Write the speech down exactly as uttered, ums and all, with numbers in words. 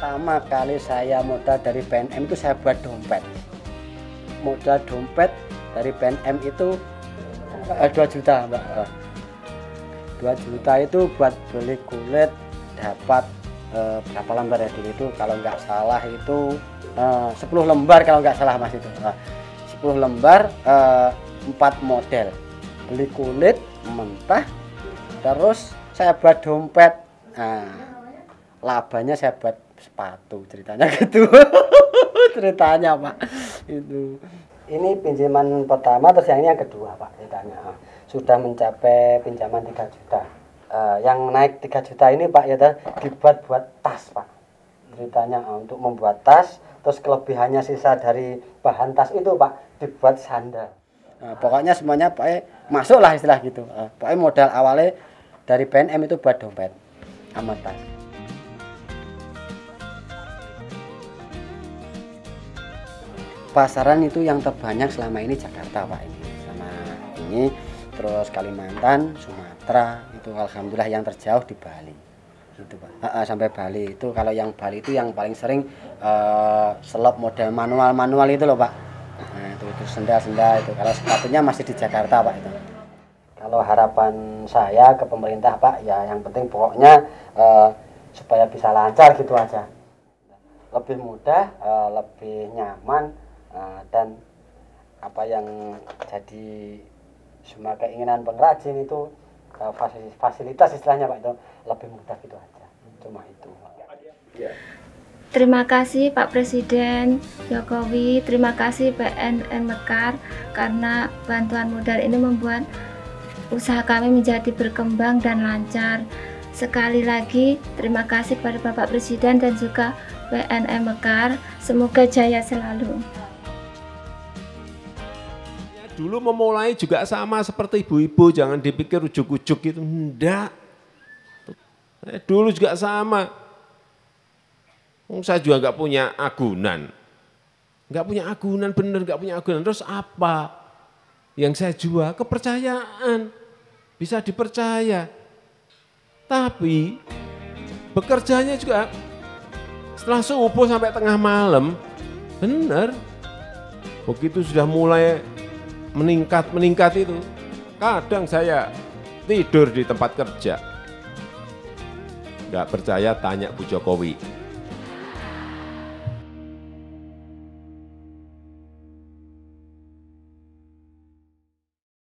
pertama kali saya modal dari P N M itu saya buat dompet. Modal dompet dari P N M itu eh, dua juta, Mbak. dua juta itu buat beli kulit, dapat eh, berapa lembar ya dulu itu, kalau nggak salah itu eh, sepuluh lembar kalau nggak salah Mas itu. Nah, sepuluh lembar eh, empat model. Beli kulit mentah, terus saya buat dompet. Nah, labanya saya buat sepatu, ceritanya gitu. Ceritanya Pak itu. Ini pinjaman pertama, terus yang ini yang kedua Pak ceritanya. Sudah mencapai pinjaman tiga juta. Uh, yang naik tiga juta ini Pak ya dibuat buat tas Pak. Ceritanya untuk membuat tas, terus kelebihannya sisa dari bahan tas itu Pak dibuat sandal. Nah, pokoknya semuanya Pak masuklah istilah gitu. Uh, pokoknya modal awalnya dari P N M itu buat dompet sama tas. Pasaran itu yang terbanyak selama ini Jakarta Pak ini, sama ini terus Kalimantan, Sumatera itu alhamdulillah, yang terjauh di Bali itu Pak. Uh, uh, sampai Bali itu, kalau yang Bali itu yang paling sering uh, selop model manual-manual itu loh Pak. Nah, itu itu sendal-sendal itu. Kalau sepatunya masih di Jakarta Pak itu. Kalau harapan saya ke pemerintah Pak ya, yang penting pokoknya uh, supaya bisa lancar gitu aja. Lebih mudah, uh, lebih nyaman, uh, dan apa yang jadi semua keinginan pengrajin itu uh, fasilitas istilahnya Pak itu lebih mudah gitu aja. Cuma itu. Terima kasih Pak Presiden Jokowi, terima kasih P N M Mekar, karena bantuan modal ini membuat usaha kami menjadi berkembang dan lancar. Sekali lagi terima kasih kepada Bapak Presiden dan juga P N M Mekar, semoga jaya selalu. Dulu memulai juga sama seperti ibu-ibu, jangan dipikir ujuk-ujuk itu, enggak. Dulu juga sama. Saya juga nggak punya agunan, nggak punya agunan bener, nggak punya agunan. Terus apa yang saya jual? Kepercayaan, bisa dipercaya. Tapi bekerjanya juga setelah subuh sampai tengah malam, bener. Begitu sudah mulai meningkat meningkat itu, kadang saya tidur di tempat kerja. Nggak percaya tanya Bu Jokowi.